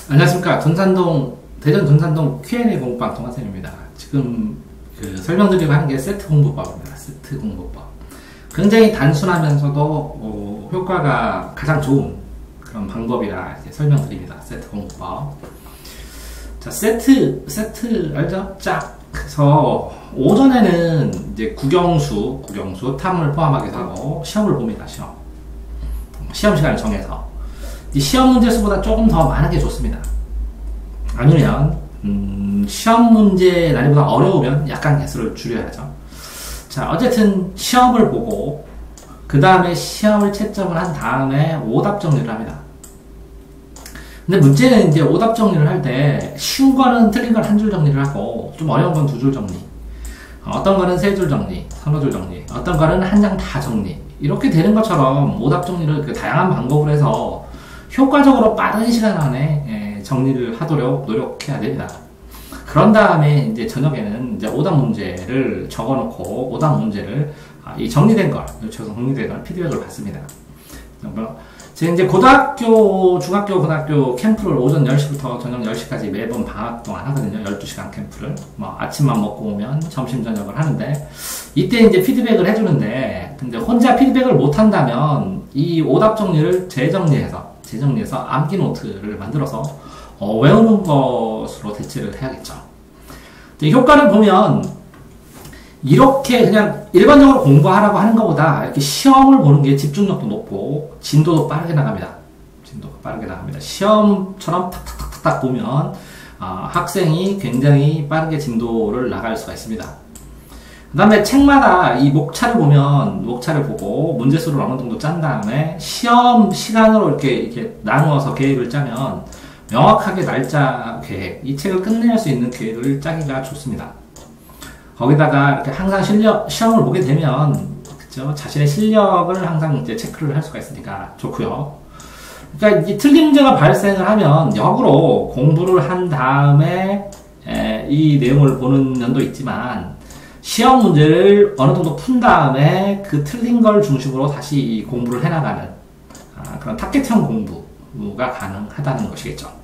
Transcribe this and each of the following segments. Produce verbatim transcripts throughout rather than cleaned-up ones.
안녕하십니까. 둔산동, 대전 둔산동 큐 앤 에이 공부방 동화쌤입니다. 지금 그 설명드리고 하는 게 세트 공부법입니다. 세트 공부법. 굉장히 단순하면서도 어, 효과가 가장 좋은 그런 방법이라 이제 설명드립니다. 세트 공부법. 자, 세트, 세트 알죠? 짝. 그래서 오전에는 이제 국영수, 국영수, 탐을 포함하기도 하고 시험을 봅니다. 시험. 시험 시간을 정해서. 이 시험 문제 수보다 조금 더 많은 게 좋습니다. 아니면 음, 시험 문제 난이보다 어려우면 약간 개수를 줄여야죠. 자, 어쨌든 시험을 보고 그 다음에 시험을 채점을 한 다음에 오답 정리를 합니다. 근데 문제는 이제 오답 정리를 할 때 쉬운 거는 틀린 걸 한 줄 정리를 하고 좀 어려운 건 두 줄 정리, 어떤 거는 세 줄 정리, 서너 줄 정리, 어떤 거는 한 장 다 정리, 이렇게 되는 것처럼 오답 정리를 그 다양한 방법으로 해서 효과적으로 빠른 시간 안에 정리를 하도록 노력해야 됩니다. 그런 다음에 이제 저녁에는 이제 오답 문제를 적어놓고 오답 문제를 이 정리된 걸, 요청서 정리된 걸 피드백을 받습니다. 제가 이제 고등학교, 중학교, 고등학교 캠프를 오전 열 시부터 저녁 열 시까지 매번 방학 동안 하거든요. 열두 시간 캠프를. 뭐 아침만 먹고 오면 점심, 저녁을 하는데, 이때 이제 피드백을 해주는데, 근데 혼자 피드백을 못 한다면, 이 오답 정리를 재정리해서, 재정리해서 암기 노트를 만들어서, 어, 외우는 것으로 대체를 해야겠죠. 효과를 보면, 이렇게 그냥 일반적으로 공부하라고 하는 것보다 이렇게 시험을 보는 게 집중력도 높고 진도도 빠르게 나갑니다. 진도가 빠르게 나갑니다. 시험처럼 탁탁탁탁 보면 어, 학생이 굉장히 빠르게 진도를 나갈 수가 있습니다. 그 다음에 책마다 이 목차를 보면 목차를 보고 문제수를 어느 정도 짠 다음에 시험 시간으로 이렇게, 이렇게 나누어서 계획을 짜면 명확하게 날짜 계획, 이 책을 끝낼 수 있는 계획을 짜기가 좋습니다. 거기다가 이렇게 항상 실력, 시험을 보게 되면, 그죠? 자신의 실력을 항상 이제 체크를 할 수가 있으니까 좋고요. 그러니까 이 틀린 문제가 발생을 하면 역으로 공부를 한 다음에 에, 이 내용을 보는 면도 있지만, 시험 문제를 어느 정도 푼 다음에 그 틀린 걸 중심으로 다시 공부를 해나가는 아, 그런 타겟형 공부가 가능하다는 것이겠죠.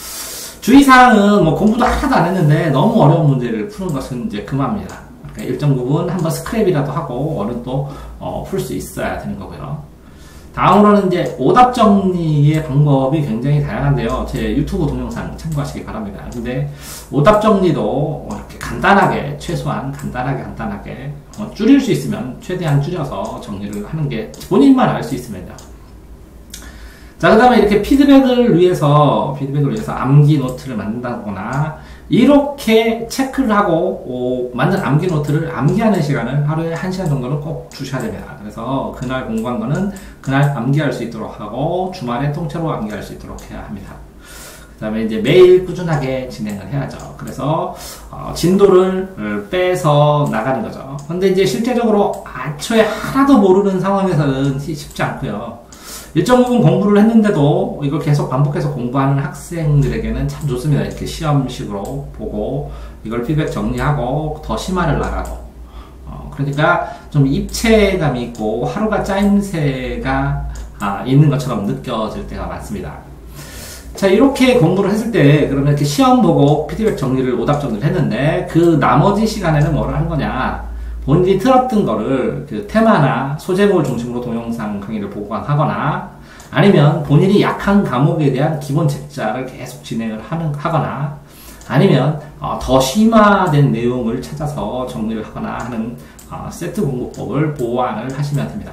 주의사항은 뭐 공부도 하나도 안 했는데 너무 어려운 문제를 푸는 것은 이제 금합니다. 그러니까 일정 부분 한번 스크랩이라도 하고 어느 또 어, 풀 수 있어야 되는 거고요. 다음으로는 이제 오답 정리의 방법이 굉장히 다양한데요. 제 유튜브 동영상 참고하시기 바랍니다. 근데 오답 정리도 이렇게 간단하게, 최소한 간단하게 간단하게 어, 줄일 수 있으면 최대한 줄여서 정리를 하는 게 본인만 알 수 있으면요. 자, 그 다음에 이렇게 피드백을 위해서, 피드백을 위해서 암기 노트를 만든다거나, 이렇게 체크를 하고, 오, 만든 암기 노트를 암기하는 시간을 하루에 한 시간 정도는 꼭 주셔야 됩니다. 그래서 그날 공부한 거는 그날 암기할 수 있도록 하고, 주말에 통째로 암기할 수 있도록 해야 합니다. 그 다음에 이제 매일 꾸준하게 진행을 해야죠. 그래서, 어, 진도를 빼서 나가는 거죠. 근데 이제 실제적으로 애초에 하나도 모르는 상황에서는 쉽지 않고요. 일정 부분 공부를 했는데도 이걸 계속 반복해서 공부하는 학생들에게는 참 좋습니다. 이렇게 시험식으로 보고 이걸 피드백 정리하고 더 심화를 나가고 어, 그러니까 좀 입체감이 있고 하루가 짜임새가 아, 있는 것처럼 느껴질 때가 많습니다. 자, 이렇게 공부를 했을 때 그러면 이렇게 시험 보고 피드백 정리를 오답 정리를 했는데 그 나머지 시간에는 뭐를 한 거냐, 본인이 틀었던 거를 그 테마나 소제목을 중심으로 동영상 강의를 보관하거나 아니면 본인이 약한 과목에 대한 기본 책자를 계속 진행을 하는, 하거나 아니면 어, 더 심화된 내용을 찾아서 정리를 하거나 하는 어, 세트 공부법을 보완을 하시면 됩니다.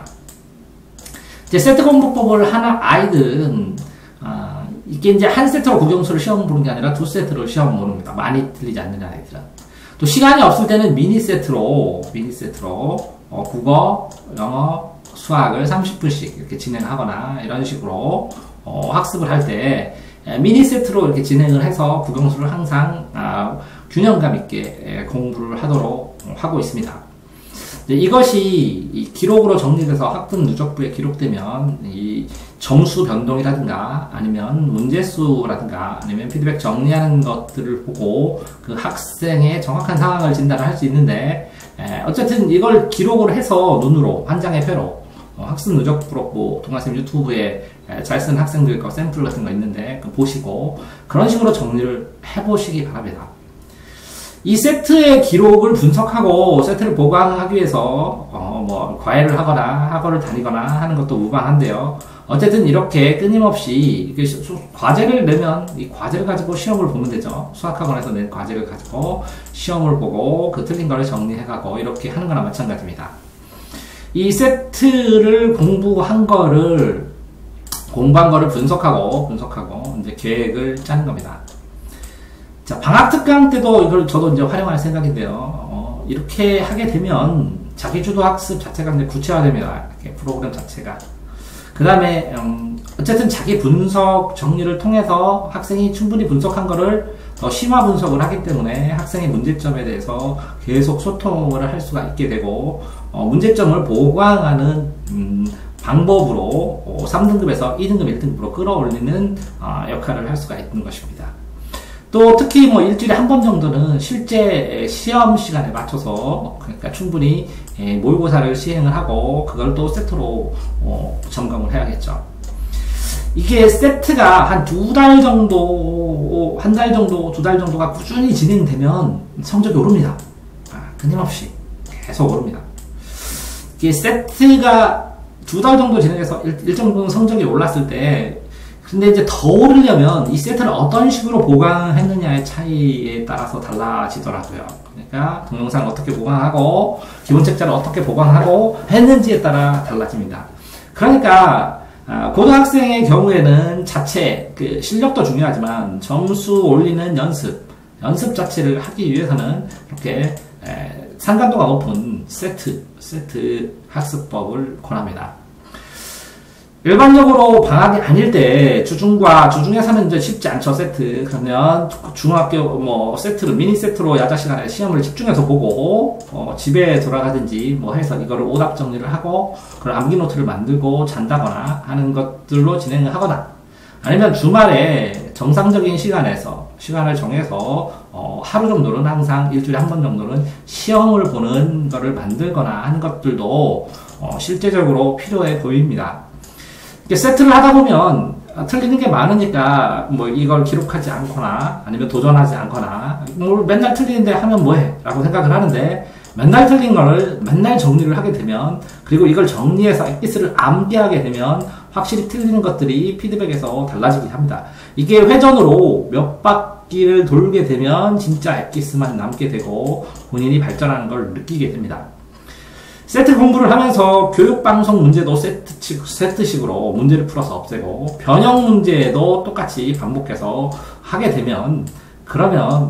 이제 세트 공부법을 하는 아이들은 어, 이게 이제 한 세트로 국영수를 시험 보는 게 아니라 두 세트로 시험 보는 겁니다. 많이 틀리지 않는 아이들은. 또 시간이 없을 때는 미니 세트로 미니 세트로 어, 국어, 영어, 수학을 삼십 분씩 이렇게 진행하거나 이런 식으로 어, 학습을 할 때 미니 세트로 이렇게 진행을 해서 국영수를 항상 아, 균형감 있게 에, 공부를 하도록 하고 있습니다. 이것이 이 기록으로 정리돼서 학급 누적부에 기록되면 이 점수 변동이라든가 아니면 문제수라든가 아니면 피드백 정리하는 것들을 보고 그 학생의 정확한 상황을 진단을 할 수 있는데 에, 어쨌든 이걸 기록을 해서 눈으로 한 장의 표로 어, 학습 누적 프로 동아쌤 유튜브에 잘 쓰는 학생들 거 샘플 같은 거 있는데 보시고 그런 식으로 정리를 해보시기 바랍니다. 이 세트의 기록을 분석하고 세트를 보강하기 위해서 어, 뭐 과외를 하거나 학원을 다니거나 하는 것도 무방한데요. 어쨌든 이렇게 끊임없이 과제를 내면 이 과제를 가지고 시험을 보면 되죠. 수학학원에서 낸 과제를 가지고 시험을 보고 그 틀린 거를 정리해가고 이렇게 하는 거나 마찬가지입니다. 이 세트를 공부한 거를 공부한 거를 분석하고 분석하고 이제 계획을 짜는 겁니다. 자, 방학 특강 때도 이걸 저도 이제 활용할 생각인데요. 어, 이렇게 하게 되면 자기주도 학습 자체가 이제 구체화됩니다. 이렇게 프로그램 자체가. 그 다음에 음, 어쨌든 자기 분석 정리를 통해서 학생이 충분히 분석한 거를 더 심화 분석을 하기 때문에 학생의 문제점에 대해서 계속 소통을 할 수가 있게 되고 어, 문제점을 보강하는 음, 방법으로 어, 삼 등급에서 이 등급, 일 등급으로 끌어올리는 어, 역할을 할 수가 있는 것입니다. 또 특히 뭐 일주일에 한 번 정도는 실제 시험 시간에 맞춰서 그러니까 충분히 모의고사를 시행을 하고 그걸 또 세트로 어, 점검을 해야겠죠. 이게 세트가 한 두 달 정도, 한 달 정도, 두 달 정도가 꾸준히 진행되면 성적이 오릅니다. 아, 끊임없이 계속 오릅니다. 이게 세트가 두 달 정도 진행해서 일, 일정 부분 성적이 올랐을 때 근데 이제 더 오르려면 이 세트를 어떤 식으로 보강했느냐의 차이에 따라서 달라지더라고요. 그러니까 동영상을 어떻게 보강하고 기본 책자를 어떻게 보강하고 했는지에 따라 달라집니다. 그러니까 고등학생의 경우에는 자체 그 실력도 중요하지만 점수 올리는 연습 연습 자체를 하기 위해서는 이렇게 상관도가 높은 세트 세트 학습법을 권합니다. 일반적으로 방학이 아닐 때 주중과 주중에서는 이제 쉽지 않죠. 세트 그러면 중학교 뭐 세트를 미니 세트로 야자 시간에 시험을 집중해서 보고 어, 집에 돌아가든지 뭐 해서 이거를 오답 정리를 하고 그걸 암기 노트를 만들고 잔다거나 하는 것들로 진행을 하거나 아니면 주말에 정상적인 시간에서 시간을 정해서 어, 하루 정도는 항상 일주일에 한 번 정도는 시험을 보는 거를 만들거나 하는 것들도 어, 실제적으로 필요해 보입니다. 이렇게 세트를 하다 보면 틀리는 게 많으니까 뭐 이걸 기록하지 않거나 아니면 도전하지 않거나 뭘 맨날 틀리는데 하면 뭐해? 라고 생각을 하는데 맨날 틀린 거를 맨날 정리를 하게 되면 그리고 이걸 정리해서 엑기스를 암기하게 되면 확실히 틀리는 것들이 피드백에서 달라지긴 합니다. 이게 회전으로 몇 바퀴를 돌게 되면 진짜 엑기스만 남게 되고 본인이 발전하는 걸 느끼게 됩니다. 세트 공부를 하면서 교육방송 문제도 세트식, 세트식으로 문제를 풀어서 없애고 변형 문제도 똑같이 반복해서 하게 되면 그러면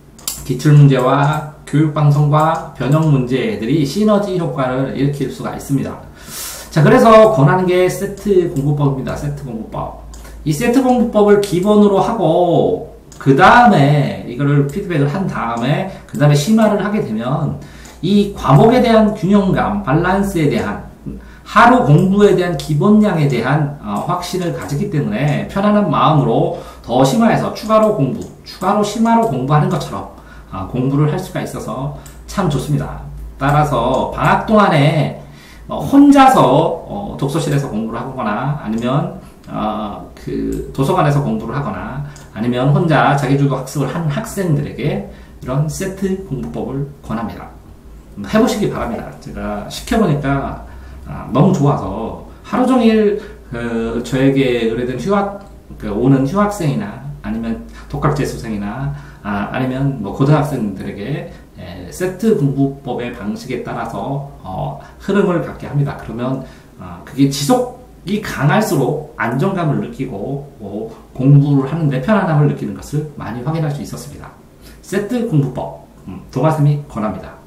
기출문제와 교육방송과 변형 문제들이 시너지 효과를 일으킬 수가 있습니다. 자, 그래서 권하는 게 세트 공부법입니다. 세트 공부법. 이 세트 공부법을 기본으로 하고 그 다음에 이거를 피드백을 한 다음에 그 다음에 심화를 하게 되면 이 과목에 대한 균형감, 밸런스에 대한 하루 공부에 대한 기본량에 대한 어, 확신을 가지기 때문에 편안한 마음으로 더 심화해서 추가로 공부, 추가로 심화로 공부하는 것처럼 어, 공부를 할 수가 있어서 참 좋습니다. 따라서 방학 동안에 어, 혼자서 어, 독서실에서 공부를 하거나 아니면 어, 그 도서관에서 공부를 하거나 아니면 혼자 자기주도 학습을 한 학생들에게 이런 세트 공부법을 권합니다. 해보시기 바랍니다. 제가 시켜보니까 아, 너무 좋아서 하루 종일 그 저에게 의뢰된 휴학 그 오는 휴학생이나 아니면 독학재수생이나 아, 아니면 뭐 고등학생들에게 에, 세트 공부법의 방식에 따라서 어, 흐름을 갖게 합니다. 그러면 어, 그게 지속이 강할수록 안정감을 느끼고 뭐, 공부를 하는데 편안함을 느끼는 것을 많이 확인할 수 있었습니다. 세트 공부법 음, 동아쌤이 권합니다.